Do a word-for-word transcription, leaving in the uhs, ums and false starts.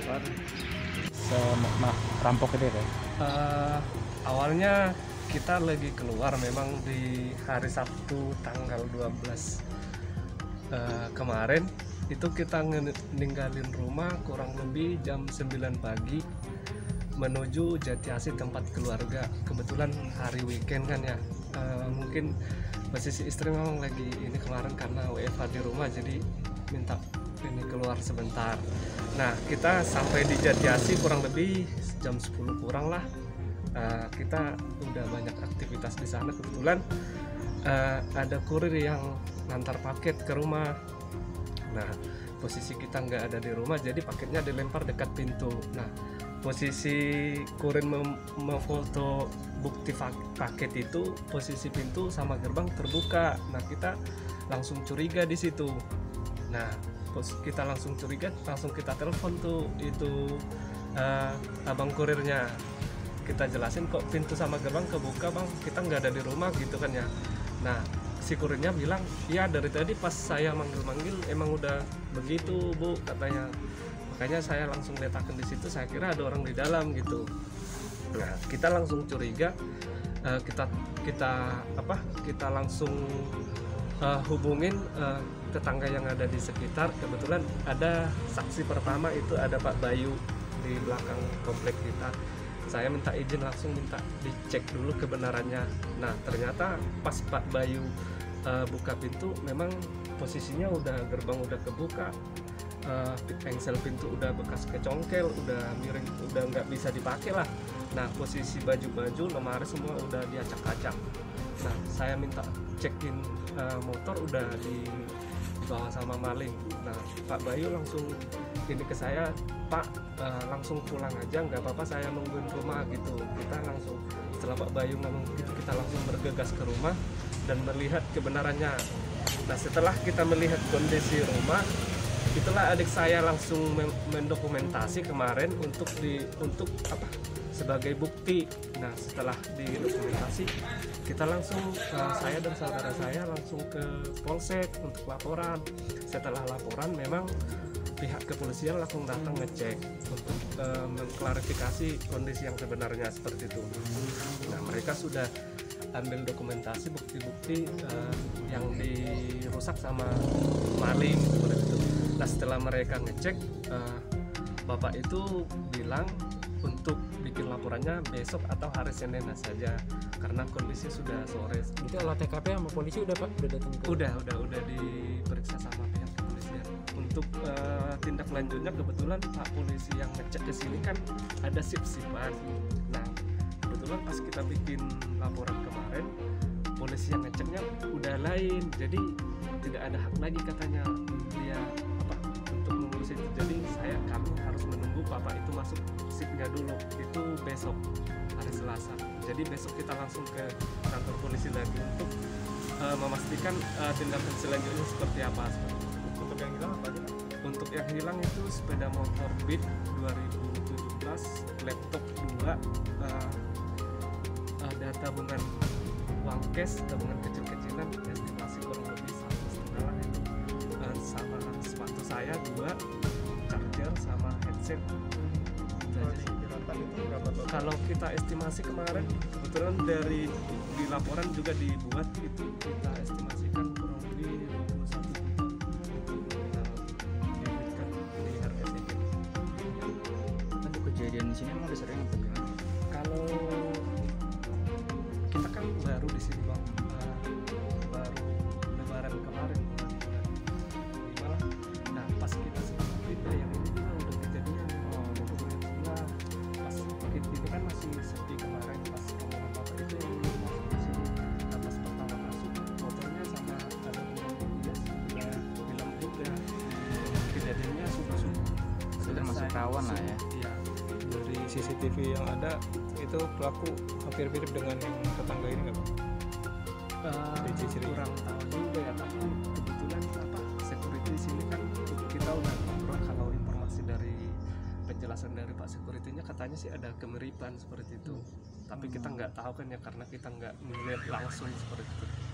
Semah rampok itu ya? Uh, awalnya kita lagi keluar memang di hari Sabtu tanggal dua belas uh, kemarin itu kita ninggalin rumah kurang lebih jam sembilan pagi menuju Jatiasih tempat keluarga. Kebetulan hari weekend kan ya, uh, mungkin posisi istri memang lagi ini kemarin karena W F H di rumah jadi minta ini keluar sebentar. Nah kita sampai di Jatiasih kurang lebih jam sepuluh kurang lah. Uh, kita udah banyak aktivitas di sana. Kebetulan uh, ada kurir yang ngantar paket ke rumah. Nah posisi kita nggak ada di rumah jadi paketnya dilempar dekat pintu. Nah posisi kurir mem memfoto bukti paket itu posisi pintu sama gerbang terbuka. Nah kita langsung curiga di situ. Nah kita langsung curiga, langsung kita telepon tuh itu uh, abang kurirnya. Kita jelasin kok pintu sama gerbang kebuka bang, kita nggak ada di rumah gitu kan ya. Nah si kurirnya bilang iya dari tadi pas saya manggil-manggil emang udah begitu bu katanya. Makanya saya langsung letakkan di situ, saya kira ada orang di dalam gitu. Nah kita langsung curiga, uh, kita kita apa kita langsung uh, hubungin uh, tetangga yang ada di sekitar. Kebetulan ada saksi pertama itu ada Pak Bayu di belakang komplek kita. Saya minta izin langsung minta dicek dulu kebenarannya. Nah ternyata pas Pak Bayu uh, buka pintu memang posisinya udah gerbang udah kebuka, uh, engsel pintu udah bekas kecongkel, udah miring, udah nggak bisa dipakai lah. Nah posisi baju-baju lemari semua udah diacak-acak. Nah saya minta cekin uh, motor udah di dibawa sama maling. Nah Pak Bayu langsung ini ke saya, Pak uh, langsung pulang aja nggak apa-apa saya nungguin rumah gitu. Kita langsung setelah Pak Bayu ngomong gitu kita langsung bergegas ke rumah dan melihat kebenarannya. Nah setelah kita melihat kondisi rumah itulah adik saya langsung mendokumentasi kemarin untuk di untuk apa sebagai bukti. Nah setelah didokumentasi kita langsung uh, saya dan saudara saya langsung ke polsek untuk laporan. Setelah laporan memang pihak kepolisian langsung datang ngecek untuk uh, mengklarifikasi kondisi yang sebenarnya seperti itu. Nah mereka sudah ambil dokumentasi bukti-bukti uh, yang dirusak sama maling seperti itu. Nah setelah mereka ngecek, uh, bapak itu bilang untuk bikin laporannya besok atau hari Senin saja karena kondisi sudah sore. Itu olah T K P sama polisi udah pak udah datang ke? Udah udah udah diperiksa sama pihak kepolisian. Untuk uh, tindak lanjutnya kebetulan Pak polisi yang ngecek ke sini kan ada sip-sipan. Nah kebetulan pas kita bikin laporan kemarin polisi yang ngeceknya udah lain, jadi tidak ada hak lagi katanya dia apa untuk mengurus itu. Jadi saya kami harus menunggu bapak itu masuk sipnya dulu, itu besok hari Selasa. Jadi besok kita langsung ke kantor polisi lagi untuk uh, memastikan uh, tindakan selanjutnya seperti apa. Untuk yang hilang apa aja? Untuk yang hilang itu sepeda motor Beat dua ribu tujuh belas, laptop dua, uh, ada tabungan uang cash, tabungan kecil-kecilan, estimasi kurang lebih satu setengah lah itu, uh, sama sepatu saya dua, charger sama headset. Kalau kita estimasi kemarin, kebetulan dari di laporan juga dibuat itu kita estimasikan kurang lebih dua puluh satu juta untuk kita diberikan di harga sedikit. Untuk kejadian di sini emang udah sering apa gimana? Kalau kita kan baru di sini bang, uh, baru Lebaran kemarin bulan bulan lima lah. Nah pas kita sebelum pindah yang ini juga udah kejadian. Oh, bulan sebelah pas makin ini kan masih sepi kemarin pas rombongan bapak itu yang masuk di sini. Nah pas pertama masuk motornya sama ada mobil dia sudah bilang juga kejadiannya sudah sudah Sudah masuk rawan lah ya. Iya. Dari C C T V yang ada itu pelaku hampir mirip dengan yang tetangga ini nggak pak? Uh, Dari ciri-ciri. kurang tahu juga ya, tapi kebetulan apa security di sini kan kita udah ngobrol, kalau informasi dari penjelasan dari Pak Security-nya katanya sih ada kemiripan seperti itu, tapi kita nggak tahu kan ya karena kita nggak melihat langsung seperti itu.